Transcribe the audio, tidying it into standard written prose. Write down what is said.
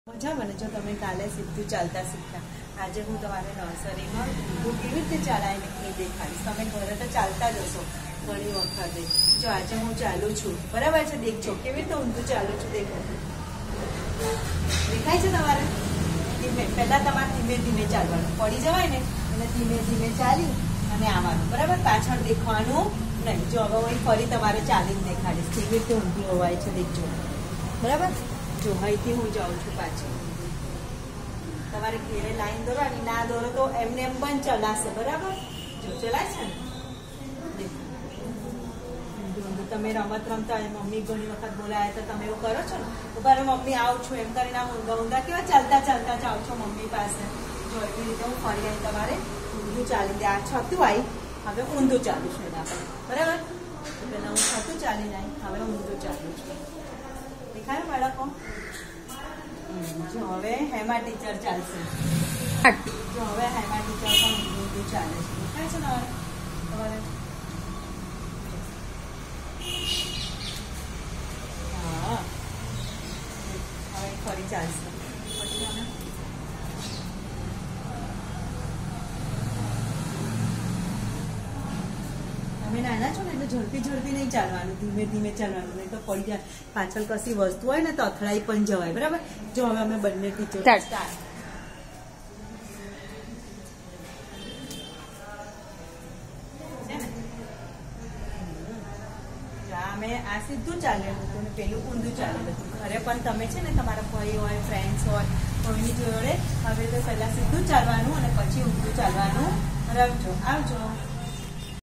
મજામાં ને જો તમે કાલે સીધું ચાલતા શીખ્યા, આજે હું તમારે નર્સરીમાં ઊંધું કેવી રીતે ચાલાય એ દેખાડીશ. તમે ઘરે તો ચાલતા જ હશો ઘણી વખતે. જો આજે હું ચાલું છું, બરાબર છે? દેખજો કેવી રીતે ઊંધું ચાલું છું. દેખાય છે તમારે? ધીમે પહેલા તમારે ધીમે ધીમે ચાલવાનું, પડી જવાય ને એટલે ધીમે ધીમે ચાલી અને આવવાનું, બરાબર? પાછળ દેખવાનું નહીં. જો હવે હું ફરી તમારે ચાલીને દેખાડીશ કેવી રીતે ઊંધું હોવાય છે. દેખજો, બરાબર? જો અહીંથી હું જાઉં છું પાછી. તમારે ઘેરે લાઈન દોરવાની, ના દોરો તો એમને એમ પણ ચલાશે, બરાબર? જો ચલાય છે ને. તમે રમત રમતા હોય, મમ્મી ઘણી વખત બોલાય તો તમે એવું કરો છો ને, તો ઘરે મમ્મી આવું છું એમ કરીને આમ ઊંધા ઊંધા કેવા ચાલતા ચાલતા જાઓ છો મમ્મી પાસે. જો એવી રીતે હું ફરી આવી તમારે ઊંધું ચાલી દે. આ છતું આવી, હવે ઊંધું ચાલુ છું એના પર, બરાબર? પેલા હું છતું ચાલીને આવી, હવે ઊંધું ચાલુ છું. દેખાય બાળકો? જો હવે હેમા ટીચર ચાલશે. જો હવે હેમા ટીચર પણ ઊંધું ચાલે છે. દેખાય છે ને તમારે? હા, હવે ફરી ચાલશે. તમે નાના છો ને એટલે ઝડપી ઝડપી નહીં ચાલવાનું, ધીમે ધીમે ચાલવાનું, નહીં તો પડી જાય. પાછળ કશી વસ્તુ હોય ને તો અથડાઈ પણ જવાય, બરાબર? જો હવે અમે બંને ટીચર સ્ટાર્ટ. અમે આ સીધું ચાલેલું હતું ને પેલું ઊંધું ચાલેલું હતું. ઘરે પણ તમે છે ને તમારા ભાઈ હોય, ફ્રેન્ડ્સ હોય, કોઈની જોડે હવે તો પહેલા સીધું ચાલવાનું અને પછી ઊંધું ચાલવાનું. રમજો, આવજો.